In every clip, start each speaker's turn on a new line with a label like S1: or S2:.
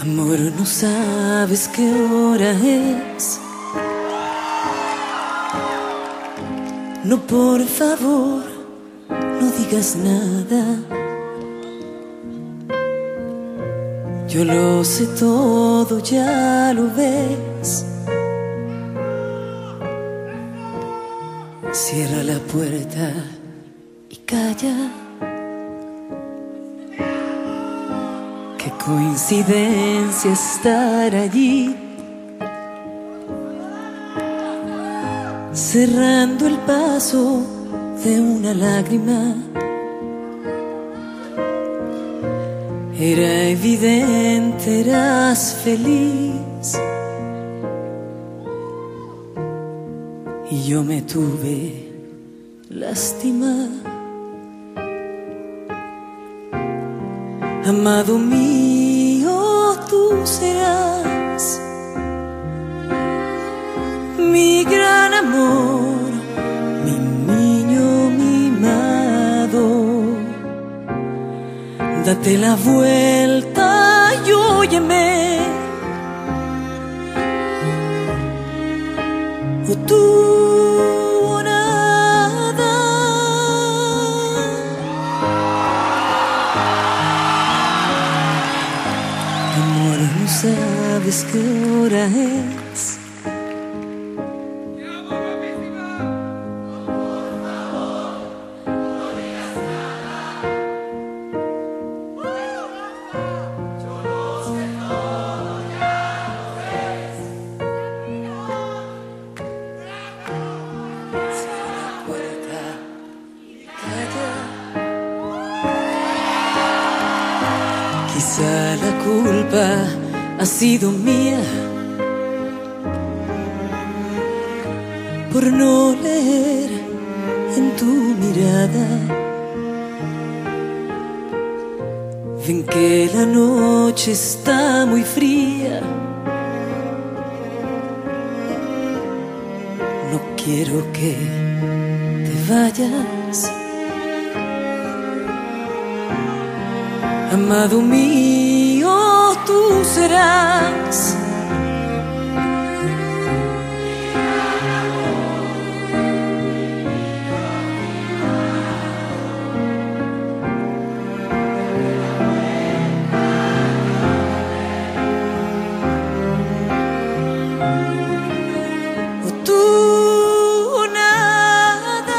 S1: Amor, no sabes qué hora es. No, por favor, no digas nada. Yo lo sé todo, ya lo ves. Cierra la puerta y calla. Qué coincidencia estar allí, cerrando el paso de una lágrima. Era evidente, eras feliz, y yo me tuve lástima. Amado mío, tú serás mi gran amor, mi niño mimado. Date la vuelta y óyeme, o tú o nada. Amor, no sabes qué hora es. Quizá la culpa ha sido mía por no leer en tu mirada. Ven que la noche está muy fría. No quiero que te vayas. Amado mío, tú serás o tú o nada.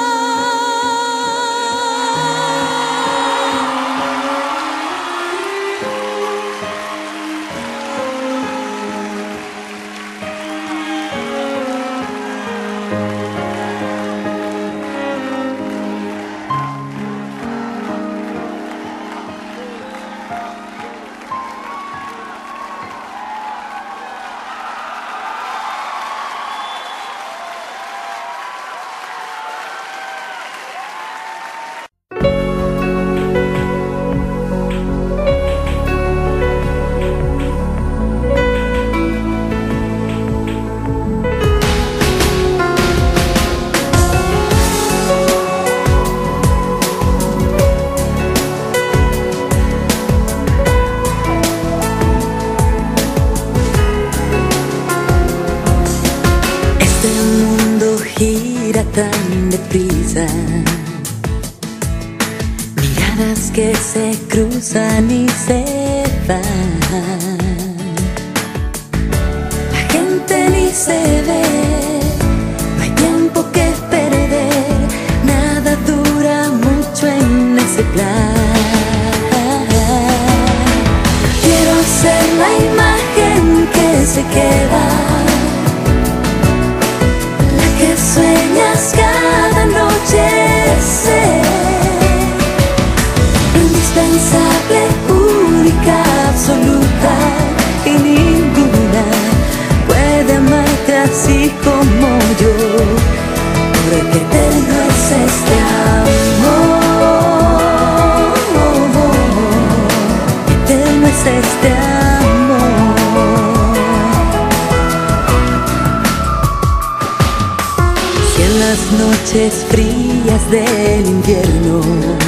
S1: Tan deprisa, miradas que se cruzan y se van. La gente ni se ve, no hay tiempo que perder, nada dura mucho en ese plan. Quiero ser la imagen que se queda, sueñas cada noche ser indispensable, única, absoluta, y ninguna puede amarte así como yo, porque eterno es este amor, eterno es este amor. Las noches frías del invierno